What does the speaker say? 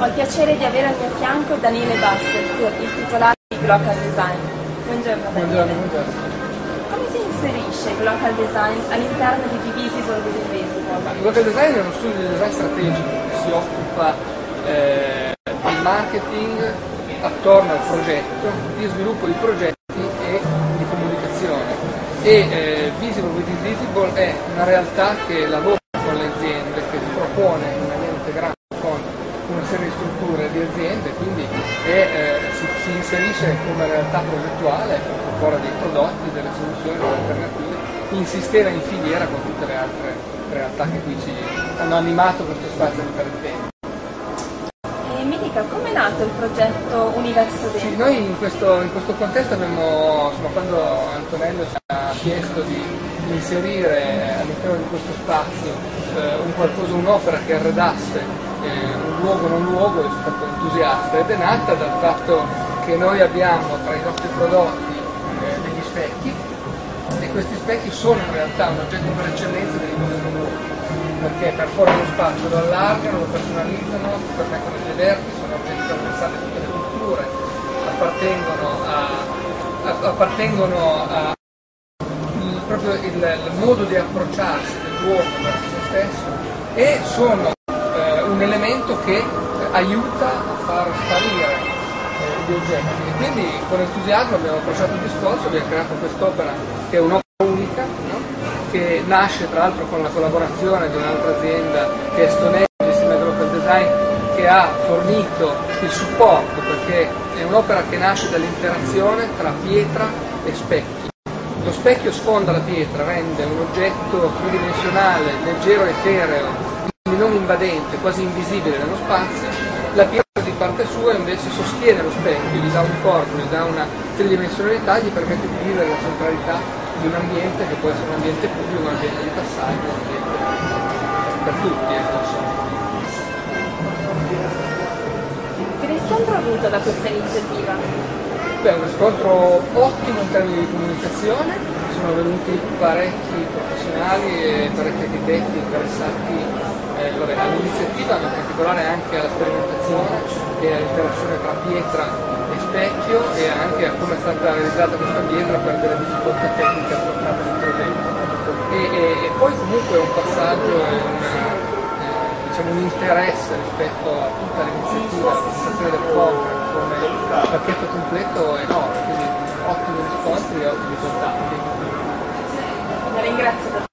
Ho il piacere di avere al mio fianco Daniele Basso, il titolare di Glocal Design. Buongiorno Daniele. Buongiorno. Come si inserisce Glocal Design all'interno di Visibile Ni Invisibile? Glocal Design è uno studio di design strategico che si occupa di marketing attorno al progetto, di sviluppo di progetti e di comunicazione. Visibile Ni Invisibile è una realtà che lavora con le aziende, che si propone in maniera integrata con una serie di strutture di aziende, quindi si inserisce come realtà progettuale, propone dei prodotti, delle soluzioni, delle alternative, in sistema, in filiera con tutte le altre realtà che qui ci hanno animato questo spazio di tempo. E mi dica, come è nato il progetto Universo Dentro? Sì, noi in questo contesto abbiamo, quando Antonello ci ha chiesto di inserire all'interno di questo spazio un'opera che arredasse un luogo non luogo, è stato entusiasta ed è nata dal fatto che noi abbiamo tra i nostri prodotti degli specchi, e questi specchi sono in realtà un oggetto per eccellenza dei luoghi non luoghi, perché perforano lo spazio, lo allargano, lo personalizzano, permettono di vederli, sono oggetti trasversali a tutte le culture, appartengono a proprio il modo di approcciarsi dell'uomo verso se stesso, e sono un elemento che aiuta a far sparire gli oggetti. E quindi con entusiasmo abbiamo approcciato il discorso, abbiamo creato quest'opera che è un'opera unica, no? Che nasce tra l'altro con la collaborazione di un'altra azienda che è Stonehenge, insieme a Glocal Design, che ha fornito il supporto, perché è un'opera che nasce dall'interazione tra pietra e specchio. Lo specchio sfonda la pietra, rende un oggetto tridimensionale, leggero, etereo, quindi non invadente, quasi invisibile nello spazio. La pietra di parte sua invece sostiene lo specchio, gli dà un corpo, gli dà una tridimensionalità, gli permette di vivere la centralità di un ambiente che può essere un ambiente pubblico, un ambiente di passaggio, un ambiente per tutti. Che riscontro ha avuto da questa iniziativa? Beh, un riscontro ottimo in termini di comunicazione, sono venuti parecchi professionali e parecchi architetti interessati all'iniziativa, ma in particolare anche alla sperimentazione e all'interazione tra pietra e specchio, e anche a come è stata realizzata questa pietra per delle difficoltà tecniche affrontate nel progetto. E poi comunque un passaggio e un interesse rispetto a tutta l'iniziativa, la presentazione del conference come pacchetto completo enorme, quindi ottimi riscontri e ottimi contatti. La ringrazio.